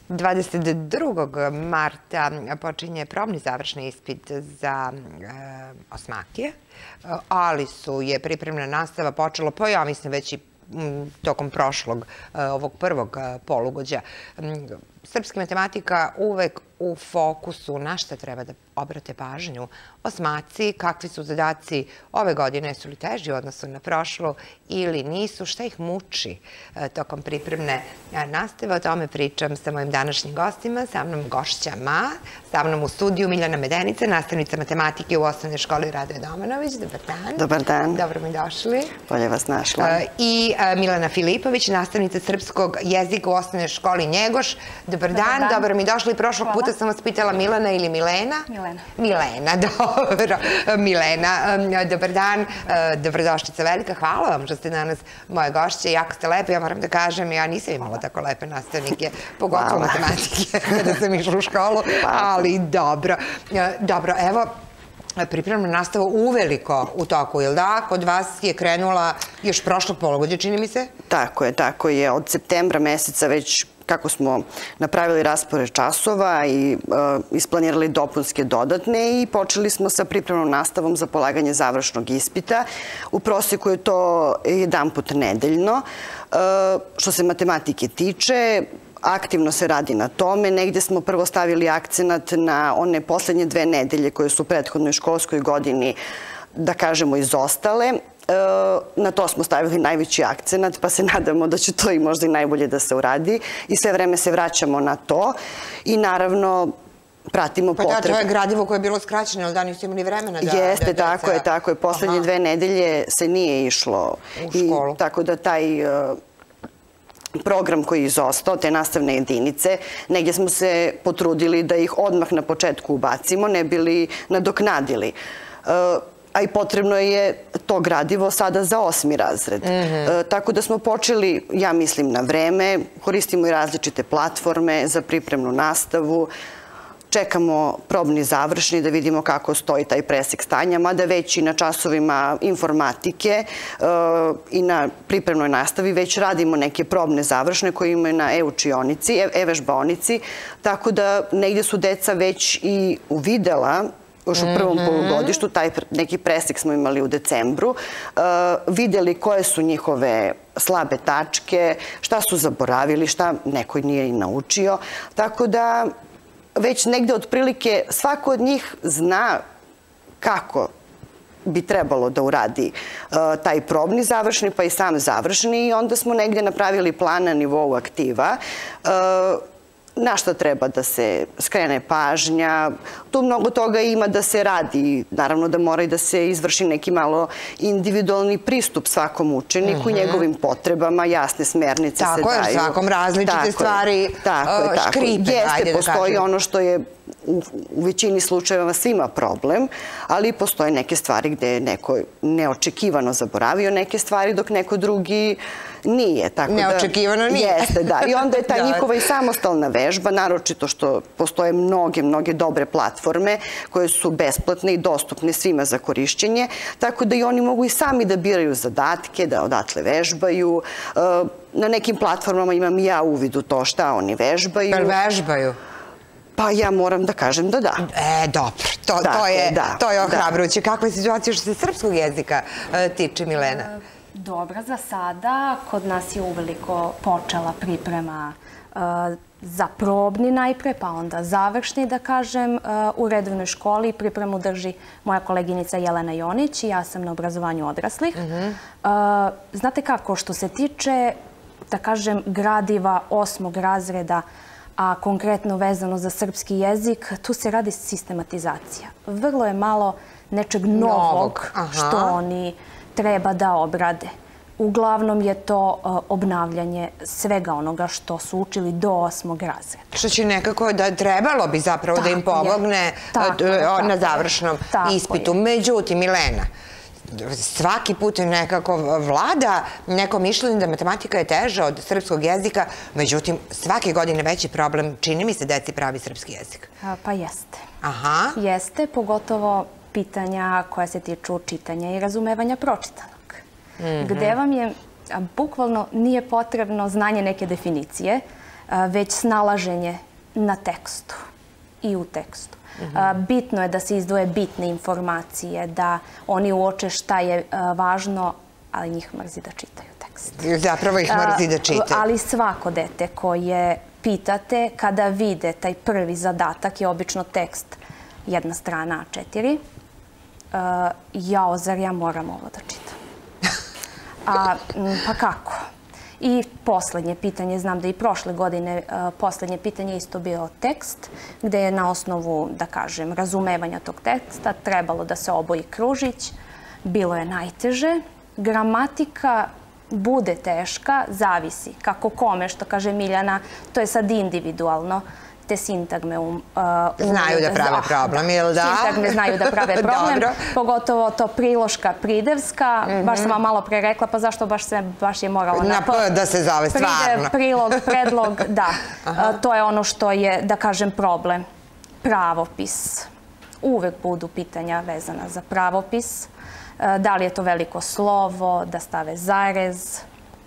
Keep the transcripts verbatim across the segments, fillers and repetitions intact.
dvadeset drugog marta počinje probni završni ispit za osmake. Alisu je pripremna nastava počela, pa ja mislim već i tokom prošlog ovog prvog polugođa. Srpska matematika uvek u fokusu, na šta treba da obrate pažnju osmaci, kakvi su zadaci ove godine, su li teži u odnosu na prošlu ili nisu, šta ih muči tokom pripremne nastave. O tome pričam sa mojim današnjim gostima, sa mnom gošćama, sa mnom u studiju Miljana Medenica, nastavnica matematike u osnovnoj školi Radoje Domanović. Dobar dan. Dobar dan. Dobro mi došli. Bolje vas našla. I Milana Filipović, nastavnica srpskog jezika u osnovnoj školi Njegoš. Dobar dan, dobro mi došli. Prošlog puta sam vas pitala Milana ili Milena? Milena. Milena, dobro. Milena, dobar dan, dobrodošlica velika. Hvala vam što ste danas moje gošće. Jako ste lepe, ja moram da kažem, ja nisam imala tako lepe nastavnike, pogotovo matematike, kada sam išla u školu, ali dobro. Dobro, evo, pripremna nastava uveliko u toku, ili da? Kod vas je krenula još prošlog polugođa, čini mi se? Tako je, tako je. Od septembra meseca već kako smo napravili raspored časova i isplanirali dopunske dodatne i počeli smo sa pripremnom nastavom za polaganje završnog ispita. U prosjeku je to jedan put nedeljno. Što se matematike tiče, aktivno se radi na tome. Negde smo prvo stavili akcenat na one poslednje dve nedelje koje su u prethodnoj školskoj godini, da kažemo, izostale. Na to smo stavili najveći akcenat, pa se nadamo da će to i možda i najbolje da se uradi. I sve vreme se vraćamo na to i naravno pratimo potrebe. Pa da, to je gradivo koje je bilo skraćeno, ali da nisu imali vremena da... Jeste, tako je, tako je. Poslednje dve nedelje se nije išlo u školu. Tako da taj program koji je izostao, te nastavne jedinice, negdje smo se potrudili da ih odmah na početku ubacimo, ne bili nadoknadili. A i potrebno je to gradivo sada za osmi razred. Tako da smo počeli, ja mislim, na vreme, koristimo i različite platforme za pripremnu nastavu, čekamo probni završni da vidimo kako stoji taj presek stanja, mada već i na časovima informatike i na pripremnoj nastavi već radimo neke probne završne koje imaju na e-učionici, e-vežbaonici, tako da negdje su deca već i uvidela još u prvom polugodištu, taj neki presek smo imali u decembru, vidjeli koje su njihove slabe tačke, šta su zaboravili, šta neko nije i naučio. Tako da već negde otprilike svako od njih zna kako bi trebalo da uradi taj probni završni, pa i sam završni, i onda smo negde napravili plan na nivou aktiva na što treba da se skrene pažnja. Tu mnogo toga ima da se radi. Naravno da mora i da se izvrši neki malo individualni pristup svakom učeniku, njegovim potrebama, jasne smernice se daju. Tako je, svakom različite stvari škripe. Jeste, postoji ono što je u većini slučajeva svima problem, ali postoje neke stvari gde je neko neočekivano zaboravio neke stvari, dok neko drugi nije. Neočekivano nije. Jeste, da. I onda je ta njihova i samostalna vežba, naročito što postoje mnoge, mnoge dobre platforme koje su besplatne i dostupne svima za korišćenje, tako da i oni mogu i sami da biraju zadatke, da odatle vežbaju. Na nekim platformama imam i ja uvid u to šta oni vežbaju. Jel vežbaju? Pa ja moram da kažem da da. E, dobro. To je ohrabrujuće. Kakva je situacija što se srpskog jezika tiče, Milena? Dobra, za sada. Kod nas je uveliko počela priprema za probni najpre, pa onda završni, da kažem, u redovnoj školi. Pripremu drži moja koleginica Jelena Jonić i ja sam na obrazovanju odraslih. Znate kako, što se tiče, da kažem, gradiva osmog razreda, a konkretno vezano za srpski jezik, tu se radi sistematizacija. Vrlo je malo nečeg novog što oni treba da obrade. Uglavnom je to obnavljanje svega onoga što su učili do osmog razreda. Što će nekako da trebalo bi zapravo da im pomogne na završnom ispitu. Međutim, Milena, svaki put nekako vlada neko mišljenje da matematika je teža od srpskog jezika, međutim, svake godine veći problem, čini mi se, deci pravi srpski jezik. Pa jeste. Aha. Jeste, pogotovo pitanja koja se tiču čitanja i razumevanja pročitanog. Gde vam je, bukvalno nije potrebno znanje neke definicije, već snalaženje na tekstu i u tekstu. Bitno je da se izdvoje bitne informacije, da oni uoče šta je važno, ali njih mrzi da čitaju tekst. Zapravo ih mrzi da čitaju. Ali svako dete koje pitate, kada vide taj prvi zadatak, je obično tekst jedna strana A četiri, jao, zar ja moram ovo da čitam? Pa kako? I poslednje pitanje, znam da i prošle godine poslednje pitanje isto bio tekst, gde je na osnovu, da kažem, razumevanja tog teksta trebalo da se oboji kružić. Bilo je najteže. Gramatika bude teška, zavisi. Kako kome, što kaže Miljana, to je sad individualno. Te sintagme um, uh, znaju da prave problem, ili da? Sintagme znaju da prave problem, pogotovo to priloška, pridevska. Mm-hmm. Baš sam vam malo pre rekla, pa zašto baš, se, baš je morala na P da se zove, stvarno. Pridev, prilog, predlog, da. Uh, to je ono što je, da kažem, problem. Pravopis. Uvek budu pitanja vezana za pravopis. Uh, da li je to veliko slovo, da stave zarez.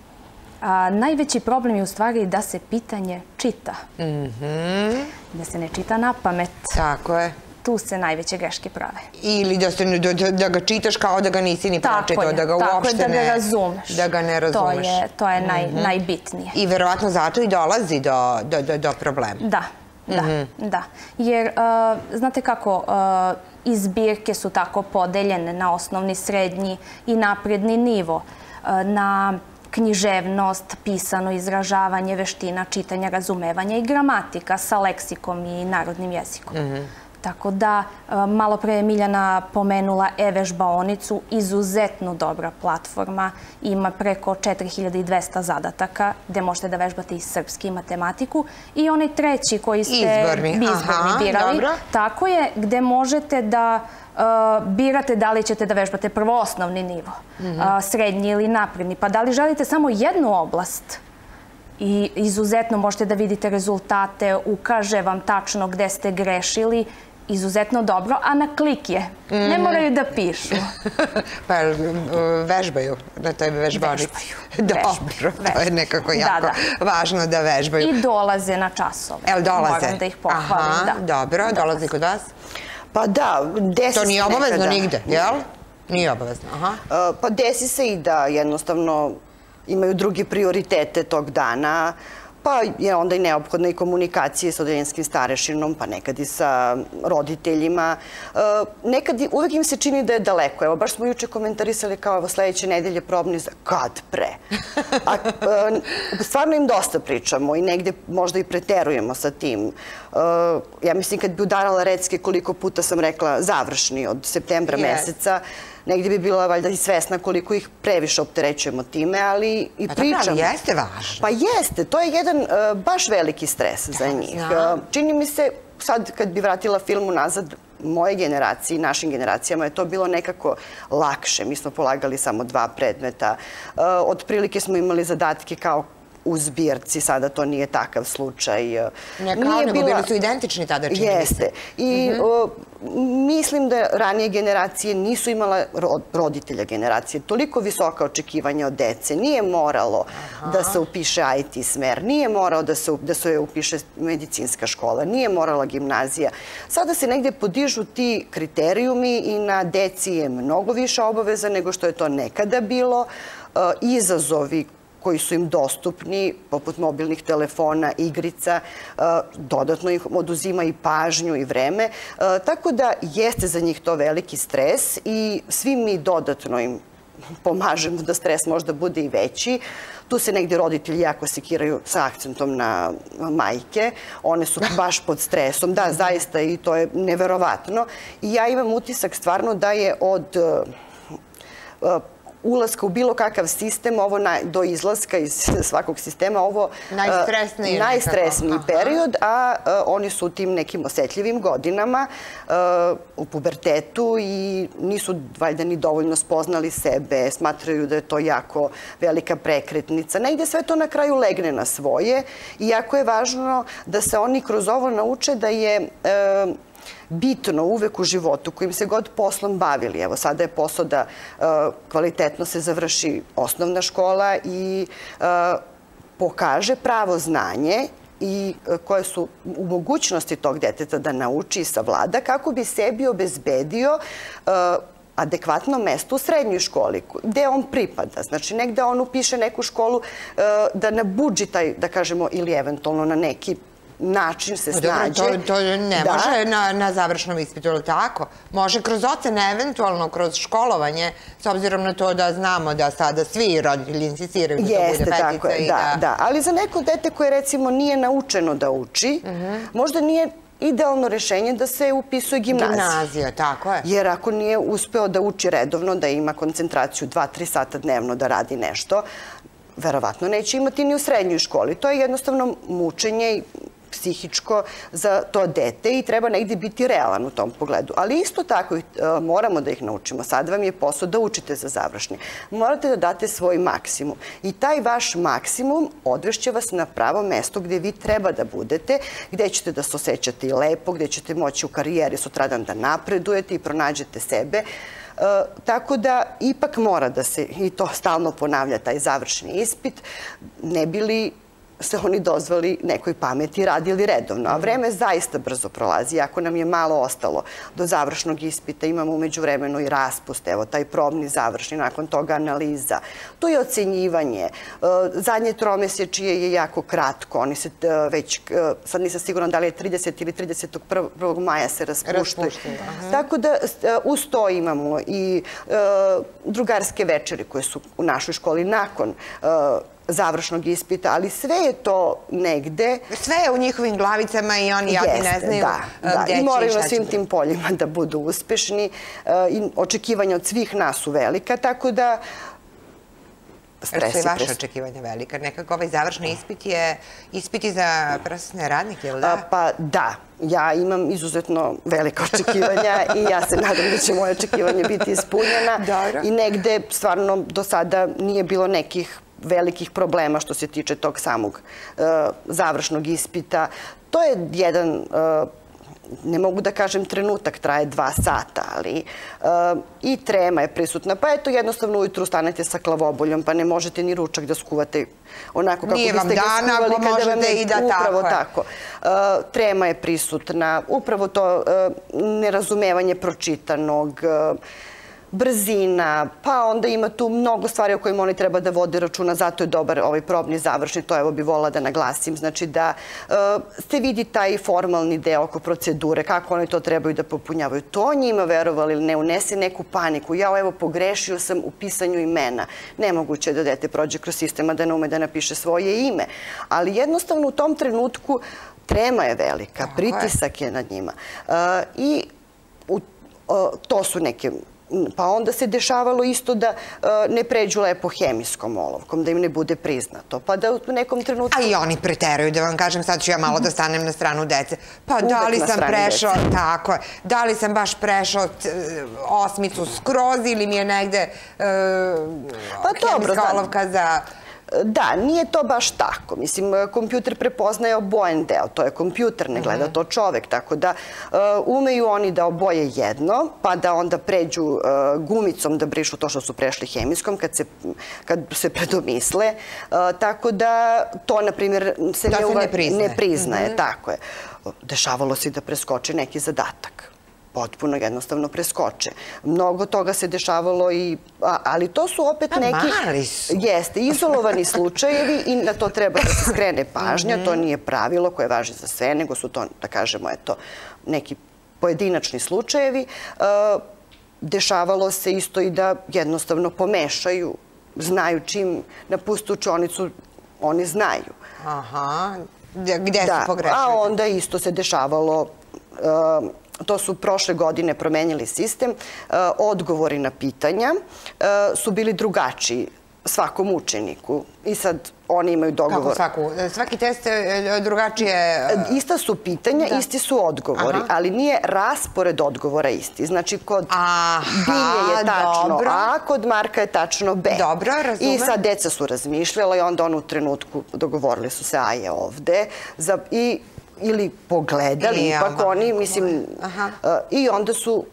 A, najveći problem je u stvari da se pitanje čita. Mm-hmm. Da se ne čita na pamet. Tako je. Tu se najveće greške prave. Ili da, se, da, da ga čitaš kao da ga nisi ni pročitao, da ga uopšte ne... Tako je, da ga ne, razumeš. Da ga ne razumeš. To je, to je naj, mm-hmm. najbitnije. I verovatno zato i dolazi do, do, do, do problema. Da, da, mm-hmm. da. Jer, uh, znate kako, uh, i zbirke su tako podeljene na osnovni, srednji i napredni nivo. Uh, na književnost, pisano izražavanje, veština, čitanja, razumevanja i gramatika sa leksikom i narodnim jezikom. Mm-hmm. Tako da, malo pre je Miljana pomenula e-vežbaonicu, izuzetno dobra platforma, ima preko četiri hiljade dvesta zadataka gde možete da vežbate i srpski i matematiku i onaj treći koji ste izborni, izborni Aha, birali. Dobro. Tako je, gde možete da uh, birate da li ćete da vežbate prvo osnovni nivo, mm-hmm. uh, srednji ili napredni, pa da li želite samo jednu oblast i izuzetno možete da vidite rezultate, ukaže vam tačno gde ste grešili, izuzetno dobro, a na klik je. Mm. Ne moraju da pišu. Pa vežbaju na toj vežbanici. Vežbaju. Dobro, to je nekako jako da, da. važno da vežbaju. I dolaze na časove. Evo, dolaze? Moram da ih pohvalim. Aha, da. dobro. Dolaze, dolaze kod vas? Pa da, desi se To nije obavezno nekada. Nigde, jel? Nije obavezno, aha. Uh, pa desi se i da jednostavno imaju druge prioritete tog dana, pa je onda i neophodna i komunikacija sa odeljenskim starešinom, pa nekad i sa roditeljima. Nekad uvek im se čini da je daleko. Evo, baš smo juče komentarisali kao evo sledeće nedelje probni za kad pre. A stvarno im dosta pričamo i negde možda i preterujemo sa tim. Ja mislim kad bi udarala recke koliko puta sam rekla završni od septembra meseca, negdje bi bila valjda i svesna koliko ih previše opterećujemo time, ali i pričam. Pa dobro, jeste važno. Pa jeste, to je jedan baš veliki stres za njih. Čini mi se, sad kad bi vratila film unazad, moje generaciji, našim generacijama je to bilo nekako lakše. Mi smo polagali samo dva predmeta. Otprilike smo imali zadatke kao u zbirci, sada to nije takav slučaj. Ne kao, nego bili su identični tada, čini mi se. Jeste. I mislim da ranije generacije nisu imala, roditelja generacije, toliko visoka očekivanja od dece. Nije moralo da se upiše I T smer, nije moralo da se upiše medicinska škola, nije morala gimnazija. Sada se negdje podižu ti kriterijumi i na deci je mnogo više obaveza nego što je to nekada bilo. Izazovi koji su im dostupni, poput mobilnih telefona, igrica, dodatno ih oduzima i pažnju i vreme. Tako da jeste za njih to veliki stres i svi mi dodatno im pomažemo da stres možda bude i veći. Tu se negdje roditelji jako sekiraju sa akcentom na majke. One su baš pod stresom. Da, zaista, i to je neverovatno. I ja imam utisak stvarno da je od ulaska u bilo kakav sistem, ovo do izlaska iz svakog sistema, ovo najstresniji period, a oni su u tim nekim osetljivim godinama u pubertetu i nisu valjda ni dovoljno spoznali sebe, smatraju da je to jako velika prekretnica. Negde sve to na kraju legne na svoje i jako je važno da se oni kroz ovo nauče da je bitno uvek u životu kojim se god poslom bavili. Evo, sada je posao da kvalitetno se završi osnovna škola i pokaže pravo znanje i koje su u mogućnosti tog deteta da nauči i savlada kako bi sebi obezbedio adekvatno mesto u srednjoj školi, gde on pripada. Znači, negde on upiše neku školu da na budžetaj, da kažemo, ili eventualno na neki način se snađe. To ne može na završnom ispitu, ili tako? Može kroz ocene, eventualno kroz školovanje, s obzirom na to da znamo da sada svi roditelji insistiraju da to bude petica. Jeste, tako je, da, da. Ali za neko dete koje, recimo, nije naučeno da uči, možda nije idealno rešenje da se upisuje gimnazija. Gimnazija, tako je. Jer ako nije uspeo da uči redovno, da ima koncentraciju dva do tri sata dnevno da radi nešto, verovatno neće imati ni u srednjoj školi. To je jednostavno mučenje i psihičko za to dete i treba negdje biti realan u tom pogledu. Ali isto tako moramo da ih naučimo. Sad vam je posao da učite za završni. Morate da date svoj maksimum. I taj vaš maksimum odvešće vas na pravo mesto gdje vi treba da budete, gdje ćete da se osjećate i lepo, gdje ćete moći u karijeri sutradan da napredujete i pronađete sebe. Tako da ipak mora da se, i to stalno ponavlja, taj završni ispit, ne bi li se oni dozvali nekoj pameti radili redovno. A vreme zaista brzo prolazi. Ako nam je malo ostalo do završnog ispita, imamo umeđu vremenu i raspust, evo, taj probni završni, nakon toga analiza. Tu je ocenjivanje. Zadnje tromesečije je jako kratko. Oni se već, sad nisam sigurna da li je tridesetog ili tridesetog prvog maja se raspuštaju. Tako da uz to imamo i drugarske večeri koje su u našoj školi nakon završnog ispita, ali sve je to negde. Sve je u njihovim glavicama i oni jadni ne znaju gdje će i i moraju na svim tim poljima da budu uspešni i očekivanja od svih nas su velika, tako da stres je vaše očekivanja velika. Nekako ovaj završni ispit je ispit i za prosvetne radnike, ili da? Pa da. Ja imam izuzetno velika očekivanja i ja se nadam da će moje očekivanje biti ispunjena. I negde stvarno do sada nije bilo nekih velikih problema što se tiče tog samog završnog ispita. To je jedan, ne mogu da kažem trenutak, traje dva sata, ali i trema je prisutna. Pa eto, jednostavno ujutru stanete sa glavoboljom, pa ne možete ni ručak da skuvate onako kako biste ga skuvali kada vam je upravo tako. Trema je prisutna, upravo to nerazumevanje pročitanog, brzina, pa onda ima tu mnogo stvari o kojima oni treba da vode računa, zato je dobar ovaj probni završni, to evo bi volila da naglasim, znači da se vidi taj formalni deo oko procedure, kako oni to trebaju da popunjavaju. To njima, verovali ili ne, unese neku paniku. Ja evo pogrešio sam u pisanju imena. Nemoguće je da dete prođe kroz sistema da ne ume da napiše svoje ime, ali jednostavno u tom trenutku trema je velika, pritisak je nad njima. I to su neke... Pa onda se dešavalo isto da ne pređu lepo hemijskom olovkom, da im ne bude priznato. Pa da u nekom trenutku... A i oni preteruju, da vam kažem, sad ću ja malo da stanem na stranu dece. Pa da li sam prešao, tako je, da li sam baš prešao osmicu skroz ili mi je negde hemijska olovka za... Da, nije to baš tako. Mislim, kompjuter prepoznaje obojen deo. To je kompjuter, ne gleda to čovek. Tako da umeju oni da oboje jedno, pa da onda pređu gumicom da brišu to što su prešli hemijskom kad se predomisle. Tako da to, na primjer, se ne priznaje. Tako je. Dešavalo se da preskoči neki zadatak. Potpuno jednostavno preskoče. Mnogo toga se dešavalo i... Ali to su opet neki... Mali su. Jeste, izolovani slučajevi i na to treba da se skrene pažnja. To nije pravilo koje važi za sve, nego su to, da kažemo, eto, neki pojedinačni slučajevi. Dešavalo se isto i da jednostavno pomešaju, znaju čim napustu učionicu, oni znaju. Aha, gde su pogrešili? A onda isto se dešavalo... To su prošle godine promenili sistem. Odgovori na pitanja su bili drugačiji svakom učeniku. I sad oni imaju dogovor. Kako svaki test drugačije... Ista su pitanja, isti su odgovori, ali nije raspored odgovora isti. Znači, kod Bilje je tačno A, kod Marka je tačno B. Dobro, razumem. I sad deca su razmišljala i onda ono u trenutku dogovorili su se A je ovde i ili pogledali, ipak oni, mislim, i onda su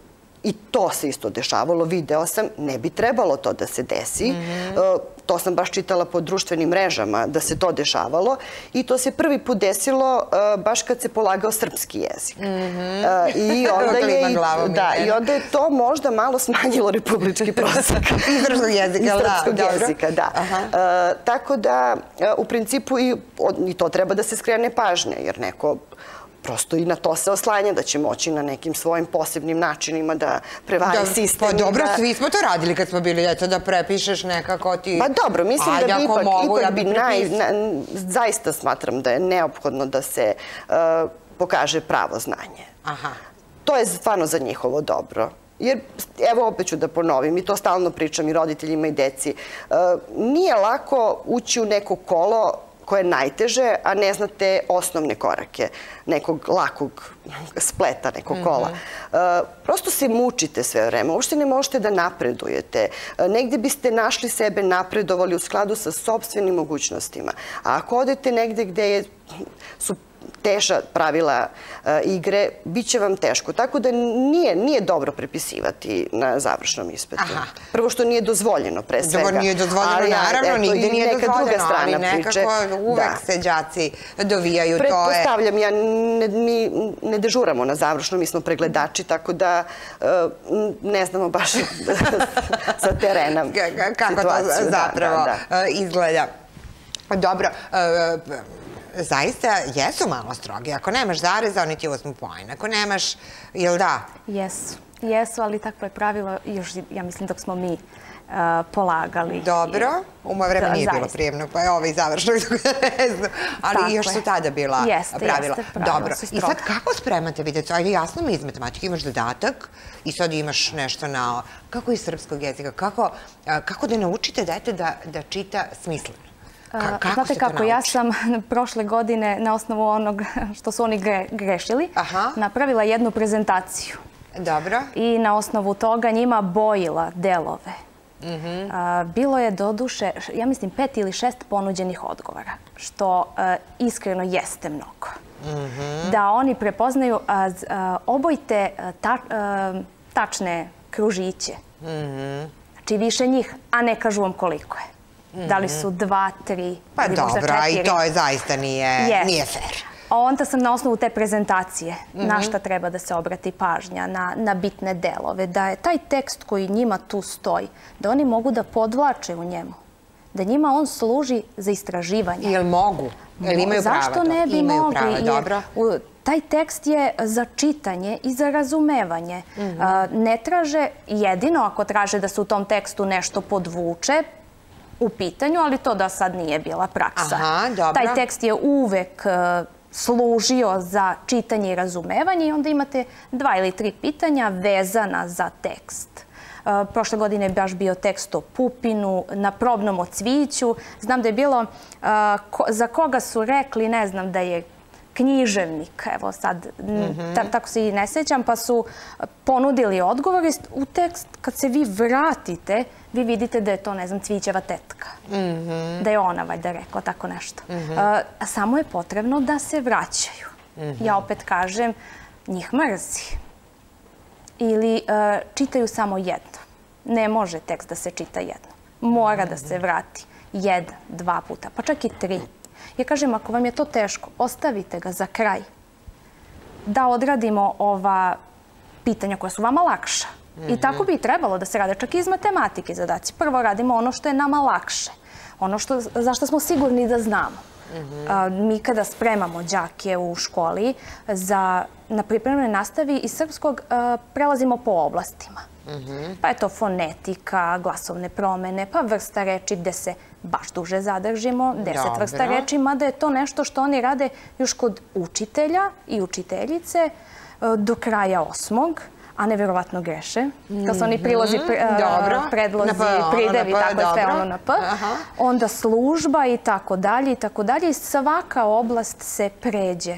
I to se isto dešavalo, video sam, ne bi trebalo to da se desi. To sam baš čitala po društvenim mrežama da se to dešavalo i to se prvi put desilo baš kad se polagao srpski jezik. I onda je to možda malo smanjilo republički prosek. Iz srpskog jezika, da. Iz srpskog jezika, da. Tako da, u principu, i to treba da se skrene pažnja, jer neko prosto i na to se oslanja, da će moći na nekim svojim posebnim načinima da prevari sistem. Pa dobro, svi smo to radili kad smo bili djeca, da prepišeš nekako ti... Pa dobro, mislim da bi ipak bi naj... Zaista smatram da je neophodno da se pokaže pravo znanje. To je stvarno za njihovo dobro. Jer, evo opet ću da ponovim, i to stalno pričam i roditeljima i deci, nije lako ući u neko kolo koje je najteže, a ne znate osnovne korake nekog lakog spleta, nekog kola. Prosto se mučite sve vreme, uopšte ne možete da napredujete. Negde biste našli sebe, napredovali u skladu sa sopstvenim mogućnostima. A ako odete negde gde su teža pravila igre, bit će vam teško. Tako da nije dobro prepisivati na završnom ispitu. Prvo što nije dozvoljeno, pre svega. Dobro, nije dozvoljeno, naravno, nigde nije dozvoljeno, ali nekako uvek se đaci dovijaju. Pretpostavljam, ja ne dežuramo na završnom, mi smo pregledači, tako da ne znamo baš sa terena situaciju. Kako to zapravo izgleda. Dobro, zaista jesu malo strogi. Ako nemaš zareza, oni ti uzmu poen. Ako nemaš, jel da? Jesu. Jesu, ali takvo je pravilo još, ja mislim, dok smo mi polagali. Dobro. U moje vreme nije bilo prijemnog, pa je ovaj završnog. Ali još su tada bila pravila. Dobro. I sad kako spremate, vidjeti? Ajde, jasno mi iz matematike imaš dodatak i sad imaš nešto na... Kako iz srpskog jezika? Kako da naučite dete da čita smisleno? Znate kako, ja sam prošle godine na osnovu onog što su oni grešili napravila jednu prezentaciju. Dobro. I na osnovu toga njima bojila delove. Bilo je doduše, ja mislim, pet ili šest ponuđenih odgovora, što iskreno jeste mnogo. Da oni prepoznaju, obojte tačne kružiće. Znači više njih, a ne kažu vam koliko je. Da li su dva, tri, pa dobro, i to je zaista nije fair. Onda sam na osnovu te prezentacije na šta treba da se obrati pažnja, na bitne delove, da je taj tekst koji njima tu stoji, da oni mogu da podvlače u njemu, da njima on služi za istraživanje. Jel mogu? Jel imaju prava to? Zašto ne bi mogli? Taj tekst je za čitanje i za razumevanje. Ne traže, jedino ako traže da se u tom tekstu nešto podvuče, u pitanju, ali to da sad nije bila praksa. Taj tekst je uvek služio za čitanje i razumevanje i onda imate dva ili tri pitanja vezana za tekst. Prošle godine je baš bio tekst o Pupinu, na probnom o cviću. Znam da je bilo za koga su rekli, ne znam, da je književnik, evo sad, tako se i ne sjećam, pa su ponudili odgovor u tekst. Kad se vi vratite, vi vidite da je to, ne znam, Cvićeva tetka. Da je ona valjda rekla tako nešto. Samo je potrebno da se vraćaju. Ja opet kažem, njih mrzi. Ili čitaju samo jedno. Ne može tekst da se čita jedno. Mora da se vrati jedan, dva puta, pa čak i tri. Ja kažem, ako vam je to teško, ostavite ga za kraj. Da odradimo ova pitanja koja su vama lakša. I tako bi trebalo da se rade, čak i iz matematike zadaci. Prvo radimo ono što je nama lakše. Ono za što smo sigurni da znamo. Mi kada spremamo đake u školi na pripremnoj nastavi iz srpskog prelazimo po oblastima. Pa je to fonetika, glasovne promene, pa vrsta reči gde se baš duže zadržimo, deset vrsta reči, mada je to nešto što oni rade još kod učitelja i učiteljice do kraja osmog, a neverovatno greše. Kad su oni prilozi, predlozi, pridevi, tako je sve ono na P. Onda služba i tako dalje i tako dalje. I svaka oblast se pređe.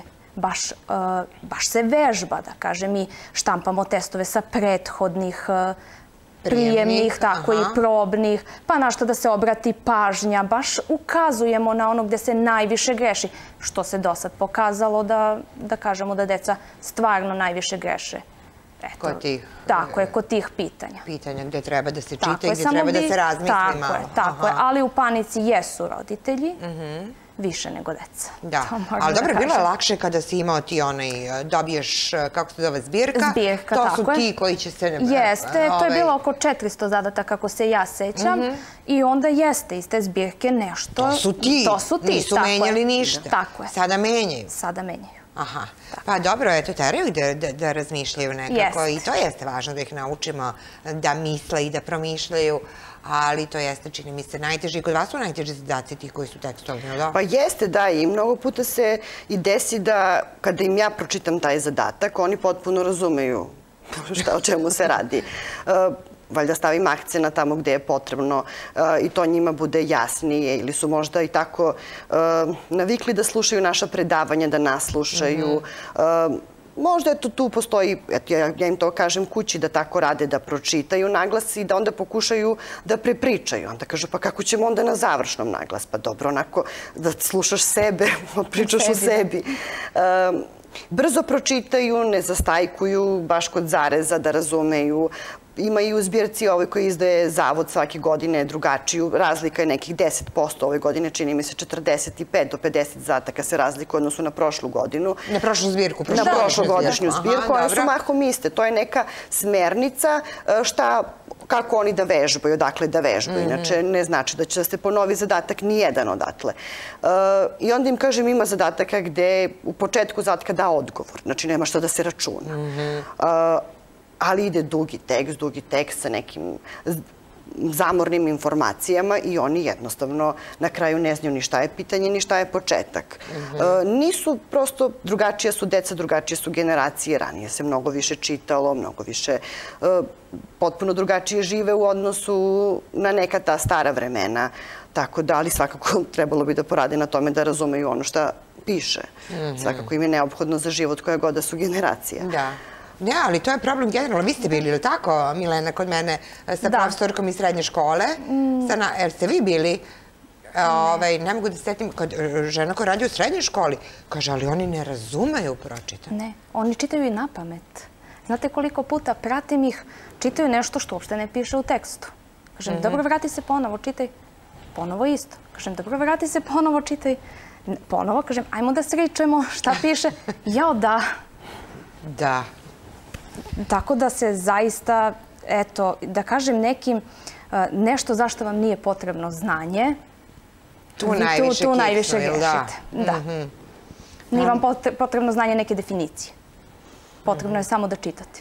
Baš se vežba, da kažem. Mi štampamo testove sa prethodnih prijemnih, tako i probnih, pa na što da se obrati pažnja. Baš ukazujemo na ono gde se najviše greši. Što se do sad pokazalo da kažemo da deca stvarno najviše greše. Kod tih... Tako je, kod tih pitanja. Pitanja gde treba da se čita i gde treba da se razmisli malo. Tako je, tako je. Ali u panici jesu roditelji, više nego deca. Da, ali dobro, bilo je lakše kada si imao ti onaj, dobiješ, kako se zove, zbirka. Zbirka, tako je. To su ti koji će se... Jeste, to je bilo oko četiristo zadata, kako se ja sećam. I onda jeste iz te zbirke nešto... To su ti. To su ti, nisu menjali ništa. Tako je. Sada menjaju. Sada menjaju. Aha. Pa dobro, eto, teraju da razmišljaju nekako. I to jeste važno da ih naučimo da misle i da promišljaju. Ali to jeste, čini mi se, najteži. Kod vas su najteži zadaci tih koji su tekstovni, da? Pa jeste, da. I mnogo puta se i desi da kada im ja pročitam taj zadatak, oni potpuno razumeju o čemu se radi. Valjda stavim akcena tamo gde je potrebno i to njima bude jasnije ili su možda i tako navikli da slušaju naša predavanja, da nas slušaju. Možda eto tu postoji, ja im to kažem kući, da tako rade, da pročitaju naglas i da onda pokušaju da prepričaju. Onda kažu, pa kako ćemo onda na završnom naglas? Pa dobro, onako da slušaš sebe, pričaš o sebi. Brzo pročitaju, ne zastajkuju, baš kod zareza da razumeju. Ima i u zbirci ovoj koji izdaje Zavod svake godine drugačiju. Razlika je nekih deset posto ove godine, čini mi se četrdeset pet do pedeset zadataka se razlika u odnosu na prošlu godinu. Na prošlu zbirku? Na prošlogodišnju zbirku, one su mahom iste. To je neka smernica šta, kako oni da vežbaju, odakle da vežbaju. Inače, ne znači da će da se ponovi zadatak nijedan odatle. I onda im kažem, ima zadataka gde u početku zadatka da odgovor. Znači, nema što da se računa. Ali ide dugi tekst, dugi tekst sa nekim zamornim informacijama i oni jednostavno na kraju ne znaju ni šta je pitanje, ni šta je početak. Nisu prosto, drugačije su deca, drugačije su generacije, ranije se mnogo više čitalo, mnogo više, potpuno drugačije žive u odnosu na neka ta stara vremena. Tako da, ali svakako trebalo bi da porade na tome da razumeju ono šta piše. Svakako im je neophodno za život koja god da su generacija. Da. Ne, ali to je problem generalno. Vi ste bili, ili tako, Milena, kod mene sa profesorkom iz srednje škole? Jer ste vi bili, ne mogu da se setim, žena koja radi u srednjoj školi, kaže, ali oni ne razumeju pročitano. Ne, oni čitaju i na pamet. Znate koliko puta pratim ih, čitaju nešto što uopšte ne piše u tekstu. Kažem, dobro, vrati se ponovo, čitaj. Ponovo isto. Kažem, dobro, vrati se ponovo, čitaj. Ponovo, kažem, ajmo da sričemo šta piše. Jao, da. Da. Tako da se zaista, eto, da kažem nekim, nešto zašto vam nije potrebno znanje, tu najviše grešite. Da. Nije vam potrebno znanje neke definicije. Potrebno je samo da čitate.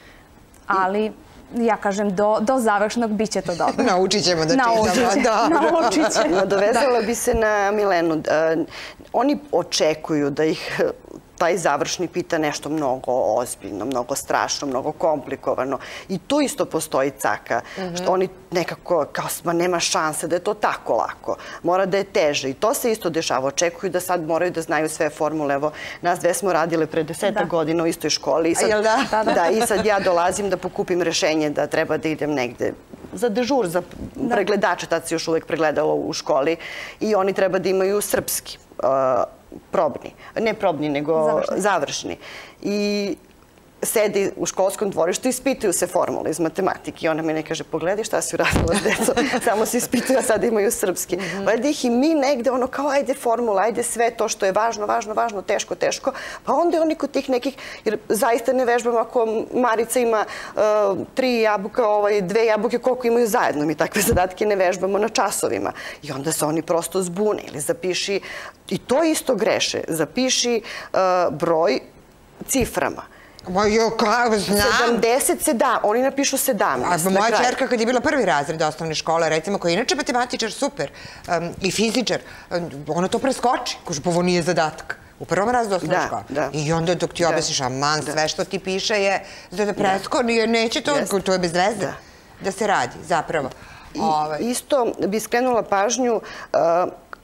Ali, ja kažem, do završnog bit će to dobro. Naučit ćemo da čitamo. Naučit će. Nadovezala bi se na Milenu. Oni očekuju da ih taj završni pita nešto mnogo ozbiljno, mnogo strašno, mnogo komplikovano. I tu isto postoji caka. Što oni nekako, kao ma nema šanse da je to tako lako. Mora da je teže. I to se isto dešava. Očekuju da sad moraju da znaju sve formule. Evo, nas dve smo radile pre desetak godina u istoj školi. Da, i sad ja dolazim da pokupim rešenje da treba da idem negde za dežur, za pregledače. Tad se još uvek pregledalo u školi. I oni treba da imaju srpski probni, ne probni, nego završni. I sedi u školskom dvorištu i ispituju se formule iz matematike. I ona mene kaže, pogledaj šta si uradila s decom, samo se ispituju, a sada imaju srpski. Valjda ih i mi negde, ono kao, ajde formula, ajde sve to što je važno, važno, važno, teško, teško. Pa onda oni kod tih nekih, jer zaista ne vežbamo ako Marica ima tri jabuka, dve jabuke, koliko imaju zajedno. Mi takve zadatke ne vežbamo na časovima. I onda se oni prosto zbune ili zapiši, i to isto greše, zapiši broj ciframa. Moju, kao znam. sedamdeset se da, oni napišu sedamnaest. Moja čerka kad je bila prvi razred osnovne škole, recimo, koji je inače matematičar super i fizičar, ona to preskoči, kaže, pa ovo nije zadatak. U prvom razredu osnovne škole. I onda dok ti objasniš, aman, sve što ti piše je da preskoči, neće to, to je bez veze da se radi, zapravo. Isto bi skrenula pažnju,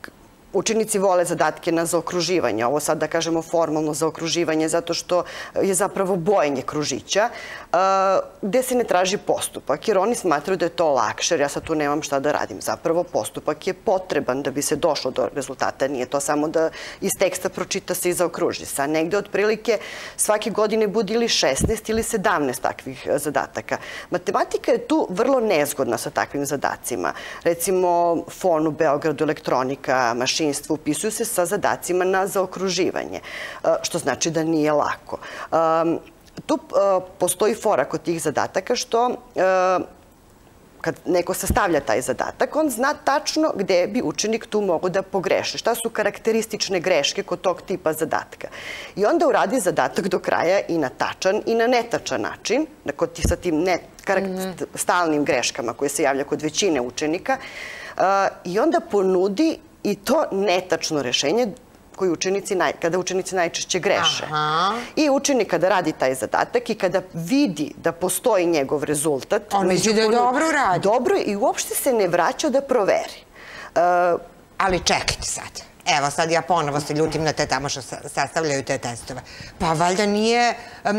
učenici vole zadatke na zaokruživanje, ovo sad da kažemo formalno zaokruživanje, zato što je zapravo bojenje kružića, gde se ne traži postupak, jer oni smatraju da je to lakše, jer ja sad tu nemam šta da radim. Zapravo postupak je potreban da bi se došlo do rezultata, nije to samo da iz teksta pročita se i zaokruži se. A negde otprilike svake godine bude ili šesnaest ili sedamnaest takvih zadataka. Matematika je tu vrlo nezgodna sa takvim zadacima. Recimo, fon u Beogradu, elektronika, mašinstvo upisuju se sa zadacima na zaokruživanje, što znači da nije lako. Tu postoji fora kod tih zadataka što kad neko sastavlja taj zadatak, on zna tačno gde bi učenik tu mogo da pogreši. Šta su karakteristične greške kod tog tipa zadatka. I onda uradi zadatak do kraja i na tačan i na netačan način, sa tim stalnim greškama koje se javlja kod većine učenika, i onda ponudi i to netačno rešenje kada učenici najčešće greše. I učenik kada radi taj zadatak i kada vidi da postoji njegov rezultat... On misli da je dobro radi. Dobro i uopšte se ne vraća da proveri. Ali čekajte sad. Evo sad ja ponovo se ljutim na te tamo što sastavljaju te testove. Pa valjda nije,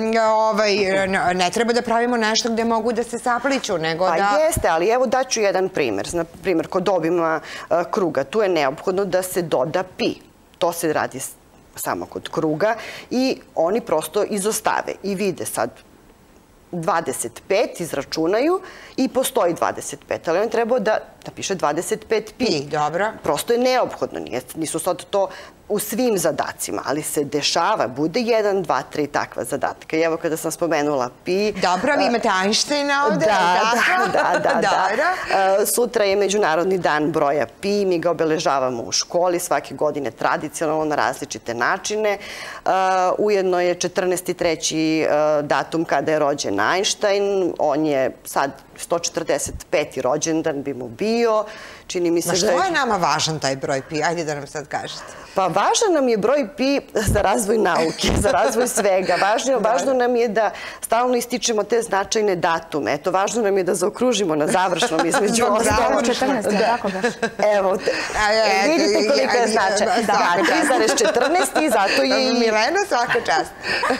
ne treba da pravimo nešto gde mogu da se sapliću, nego da... Pa jeste, ali evo daću jedan primer. Na primer, kod obima kruga, tu je neophodno da se doda pi. To se radi samo kod kruga i oni prosto izostave i vide sad dvadeset pet, izračunaju i postoji dvadeset pet, ali on trebao da piše dvadeset pet pi. Pi, dobro. Prosto je neophodno, nisu sad to u svim zadacima, ali se dešava, bude jedan, dva, tri takva zadatka. I evo kada sam spomenula pi... Dobro, vi imate Einsteina ovde, da, da, da, da. Sutra je Međunarodni dan broja pi, mi ga obeležavamo u školi svake godine tradicionalno na različite načine. Ujedno je četrnaesti treći datum kada je rođen Einstein, on je sad sto četrdeset peti rođendan bi mu bio. Čini mi se da... Što je nama važan taj broj pi? Ajde da nam sad kažete. Pa važan nam je broj pi za razvoj nauke, za razvoj svega. Važno nam je da stalno ističemo te značajne datume. Eto, važno nam je da zaokružimo na završnom između ostalog. četrnaest, tako baš. Evo, vidite koliko je značaj. Da, tri zarez četrnaest i zato je i... Milena, svaka čast.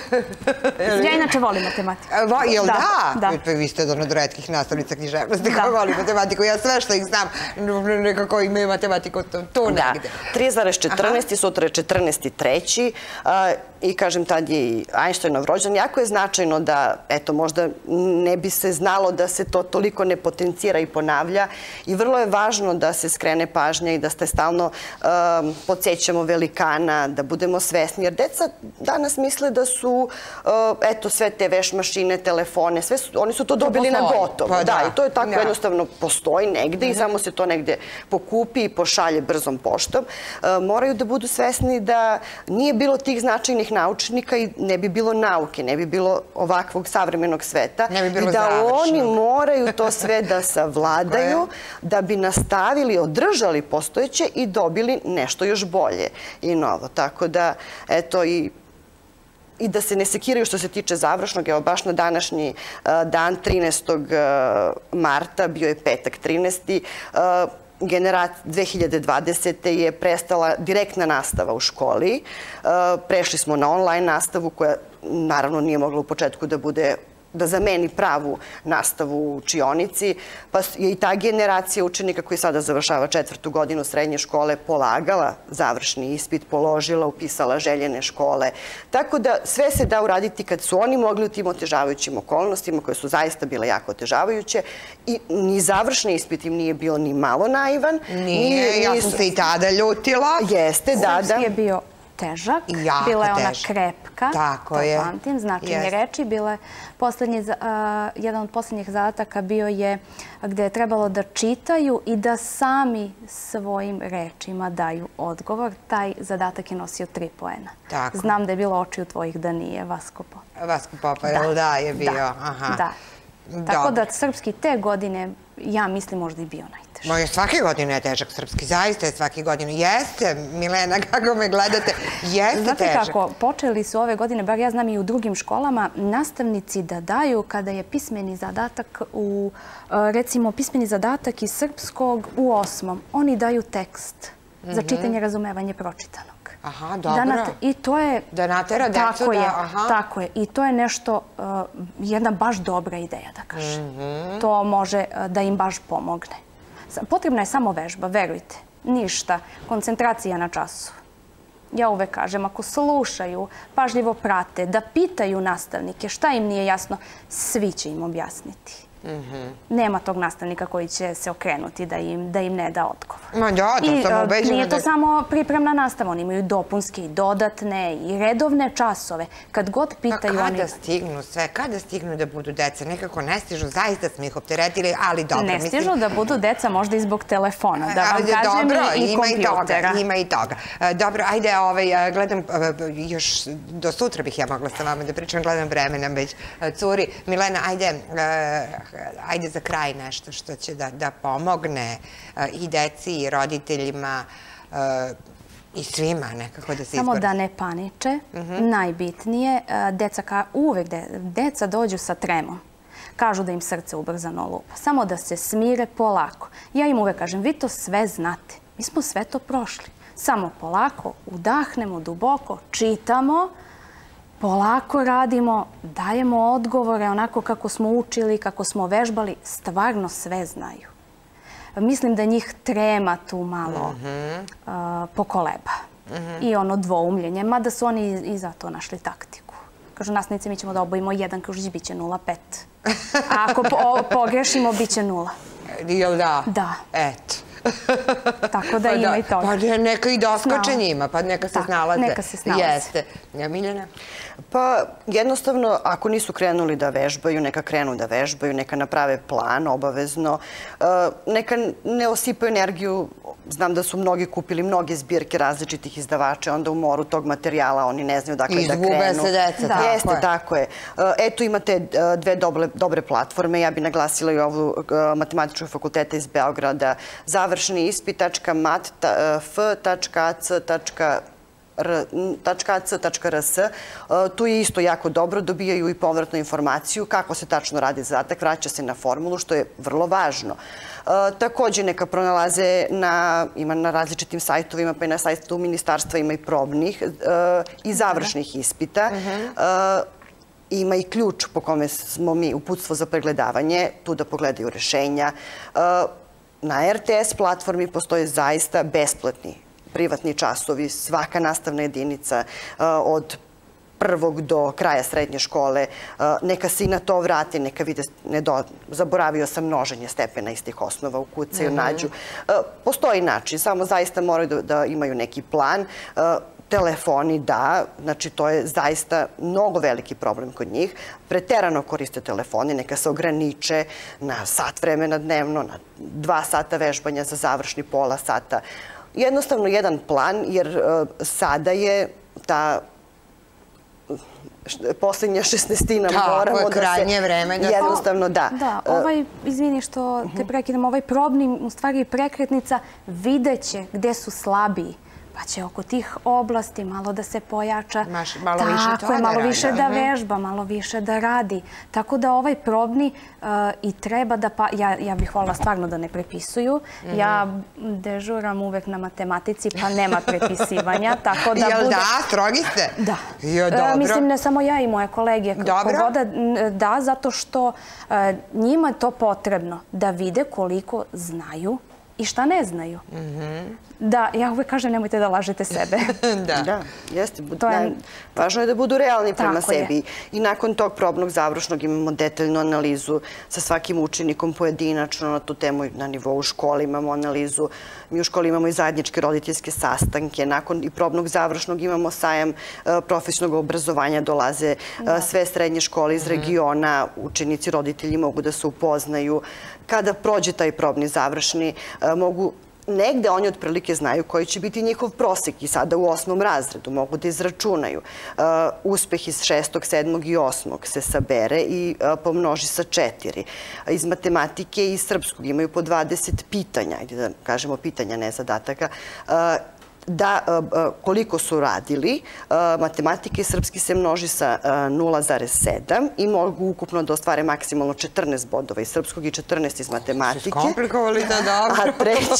Ja inače volim matematiku. Jel da? Vi ste jedan od retkih nastavnica književnosti koja voli matematiku. Ja sve što ih znam, nekako imaju matematiku tu negde. tri zarez četrnaest i sutra je četrnaesti treći i kažem tad je i Einsteinov rođendan. Jako je značajno da, eto, možda ne bi se znalo da se to toliko ne potencira i ponavlja i vrlo je važno da se skrene pažnja i da ste stalno podsjećamo velikana, da budemo svesni, jer deca danas misle da su, eto, sve te veš mašine, telefone, sve su, oni su to dobili na gotovo. Da, i to je tako jednostavno postoji negde i samo se to negde pokupi i pošalje brzom poštom. Moraju da budu svesni da nije bilo tih značajnih naučnika i ne bi bilo nauke, ne bi bilo ovakvog savremenog sveta i da oni moraju to sve da savladaju da bi nastavili, održali postojeće i dobili nešto još bolje i novo. Tako da, eto, i i da se ne sekiraju što se tiče završnog. Evo, baš na današnji dan, trinaestog marta, bio je petak trinaesti, dve hiljade dvadesete. je prestala direktna nastava u školi. Prešli smo na online nastavu koja naravno nije mogla u početku da bude da zameni pravu nastavu u učionici, pa je i ta generacija učenika koji sada završava četvrtu godinu srednje škole polagala završni ispit, položila, upisala željene škole. Tako da sve se da uraditi kad su oni mogli u tim otežavajućim okolnostima, koje su zaista bile jako otežavajuće, i ni završni ispit im nije bio ni malo naivan. Nije, ja sam se i tada ljutila. Jeste, da, da. Srpski je bio težak, bila je ona krepka, to pamtim, značenje reči, jedan od posljednjih zadataka bio je gde je trebalo da čitaju i da sami svojim rečima daju odgovor. Taj zadatak je nosio tri poena. Znam da je bilo oči u tvojih da nije, Vasko Popa. Vasko Popa, jel da, je bio? Da. Tako da srpski te godine, ja mislim, možda i bio najteži. Moje svake godine je težak srpski, zaista je svake godine. Jeste, Milena, kako me gledate, jeste težak. Znate kako, počeli su ove godine, bar ja znam i u drugim školama, nastavnici da daju kada je pismeni zadatak, recimo pismeni zadatak iz srpskog u osmom, oni daju tekst. za čitanje, razumevanje pročitanog. Aha, dobro. I to je... Da natera decu da... Tako je. I to je nešto, jedna baš dobra ideja, da kažem. To može da im baš pomogne. Potrebna je samo vežba, verujte. Ništa. Koncentracija na času. Ja uvek kažem, ako slušaju, pažljivo prate, da pitaju nastavnike šta im nije jasno, svi će im objasniti. Nema tog nastavnika koji će se okrenuti da im ne da odgovor. Ma da, to sam ubeđena da... Nije to samo pripremna nastava, oni imaju dopunske i dodatne i redovne časove. Kad god pitaju... Pa kada stignu sve, kada stignu da budu deca? Nekako ne stižu, zaista smo ih opteretili, ali dobro. Ne stižu da budu deca možda i zbog telefona, da vam kažem, i kompjutera. Ima i toga. Dobro, ajde, gledam, još do sutra bih ja mogla sa vama da pričam, gledam vremena već curi. Milena, ajde... Ajde za kraj nešto što će da pomogne i deci i roditeljima i svima nekako da se izbore. Samo da ne paniče. Najbitnije, uvek deca dođu sa tremom. Kažu da im srce ubrzano lupa. Samo da se smire polako. Ja im uvek kažem, vi to sve znate. Mi smo sve to prošli. Samo polako, udahnemo duboko, čitamo, polako radimo, dajemo odgovore onako kako smo učili, kako smo vežbali, stvarno sve znaju. Mislim da njih trema tu malo pokoleba i ono dvoumljenje, mada su oni i za to našli taktiku. Kažu, nastavnici, mi ćemo da obojimo jedan kružić, bit će nula pet. A ako pogrešimo, bit će nula. Jel da? Da. Eto. Tako da ima i toga. Pa neka i doskoče njima, pa neka se snalaze. Neka se snalaze. Jeste. Miljana? Pa jednostavno, ako nisu krenuli da vežbaju, neka krenu da vežbaju, neka naprave plan obavezno, neka ne osipaju energiju. Znam da su mnogi kupili mnoge zbirke različitih izdavača, onda u moru tog materijala oni ne znaju dakle da krenu. Izgube se deca, tako je. Jeste, tako je. Eto, imate dve dobre platforme. Ja bih naglasila i ovu Matematičkog fakulteta iz Beograda. Završni ispit tačka mat f tačka a c tačka r s. Tu je isto jako dobro, dobijaju i povratnu informaciju kako se tačno radi zadatak, vraća se na formulu, što je vrlo važno. Također neka pronalaze ima na različitim sajtovima, pa i na sajtu ministarstva ima i probnih i završnih ispita. Ima i ključ po kome smo mi, uputstvo za pregledavanje, tu da pogledaju rešenja. Na er te es platformi postoje zaista besplatni privatni časovi, svaka nastavna jedinica od prvog do kraja srednje škole. Neka se i na to vrati, neka vide, zaboravio sam množenje stepena iz tih osnova, ukucaju, nađu. Postoji način, samo zaista moraju da imaju neki plan. Telefoni, da, znači to je zaista mnogo veliki problem kod njih. Preterano koriste telefoni, neka se ograniče na sat vremena dnevno, na dva sata vežbanja za završni pola sata. Jednostavno jedan plan, jer sada je ta posljednja šesnestina moramo da se... krajnje vreme. Jednostavno, da. Da, ovaj, izvini što te prekidam, ovaj probni, u stvari prekretnica, videće gde su slabiji. Pa će oko tih oblasti malo da se pojača. Malo više to da radi. Malo više da vežba, malo više da radi. Tako da ovaj probni i treba da... Ja bih volila stvarno da ne prepisuju. Ja dežuram uvek na matematici, pa nema prepisivanja. Jel da? Strogi ste? Da. Mislim, ne samo ja i moje kolege. Dobro. Da, zato što njima je to potrebno da vide koliko znaju i šta ne znaju. Da, ja uvek kažem, nemojte da lažete sebe. Da, jeste. Važno je da budu realni prema sebi. I nakon tog probnog završnog imamo detaljnu analizu sa svakim učenikom pojedinačno na tu temu. Na nivou škole imamo analizu. Mi u školi imamo i zajedničke roditeljske sastanke. Nakon i probnog završnog imamo sajam profesionalnog obrazovanja. Dolaze sve srednje škole iz regiona. Učenici, roditelji mogu da se upoznaju. Kada prođe taj probni završni, mogu negde oni otprilike znaju koji će biti njihov prosek i sada u osmom razredu mogu da izračunaju. Uspeh iz šestog, sedmog i osmog se sabere i pomnoži sa četiri. Iz matematike i srpskog imaju po dvadeset pitanja, ajde da kažemo pitanja, ne zadataka. da koliko su radili, matematika i srpski se množi sa nula zarez sedam i mogu ukupno da ostvare maksimalno četrnaest bodova iz srpskog i četrnaest iz matematike. Komplikovali to dobro.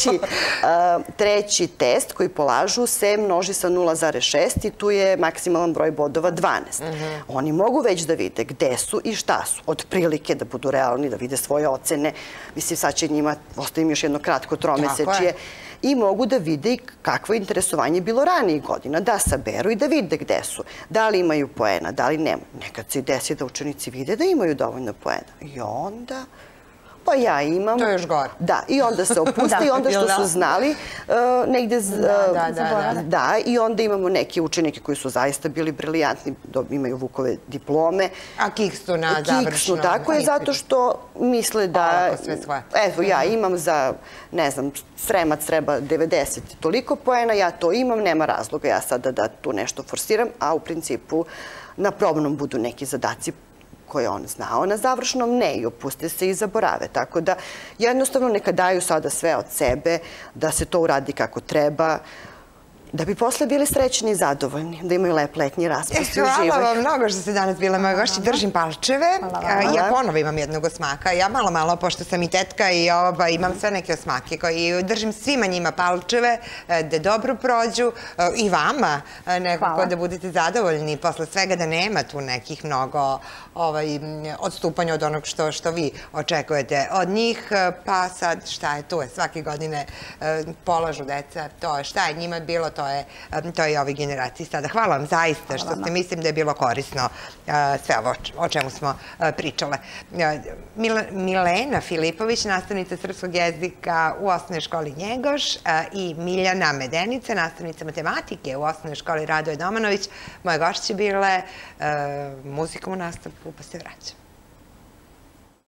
A treći test koji polažu se množi sa nula zarez šest i tu je maksimalan broj bodova dvanaest. Oni mogu već da vide gde su i šta su. Od prilike da budu realni, da vide svoje ocene. Mislim, sad će njima, ostavim još jedno kratko tromesečje, i mogu da vide kakvo je interesovanje bilo ranijih godina, da saberu i da vide gde su. Da li imaju poena, da li nema. Nekad se desi da učenici vide da imaju dovoljno poena. I onda... Pa ja imam... To je još gore. Da, i onda se opuste i onda što su znali negde... Da, i onda imamo neke učenike koji su zaista bili brilijantni, imaju Vukove diplome. A kiksu na završnom... Kiksu, tako je, zato što misle da... Olako sve svoje. Evo, ja imam za, ne znam, Sremac treba devedeset toliko poena, ja to imam, nema razloga ja sada da tu nešto forsiram, a u principu na probnom budu neki zadaci koje on znao, na završnom ne i opuste se i zaborave. Tako da jednostavno neka daju sada sve od sebe, da se to uradi kako treba, da bi posle bili srećni i zadovoljni, da imaju lep letnji raspust i uživaju. Hvala vam mnogo što ste danas bile moje gošće. Držim palčeve. Ja ponovo imam jednog osmaka. Ja malo, malo, pošto sam i tetka i imam sve neke osmake koji držim svima njima palčeve da dobro prođu i vama nekako da budete zadovoljni posle svega, da nema tu nekih mnogo odstupanja od onog što vi očekujete od njih. Pa sad šta je tu? Svake godine polažu deca. To je šta je njima bilo, to to je i ovoj generaciji sada. Hvala vam zaista što ste, mislim da je bilo korisno sve ovo o čemu smo pričale. Milena Filipović, nastavnica srpskog jezika u osnovnoj školi Njegoš i Miljana Medenica, nastavnica matematike u osnovnoj školi Radoje Domanović. Moje gošće bile muzikom u nastavku, pa se vraćam.